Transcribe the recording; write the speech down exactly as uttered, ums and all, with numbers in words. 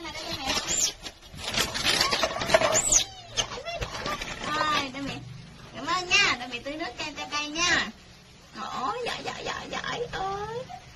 cây này đây cho mẹ. Rồi, để mẹ. Cảm ơn nha, để mẹ tưới nước cho cây nha. Ồ, giỏi giỏi giỏi giỏi ơi.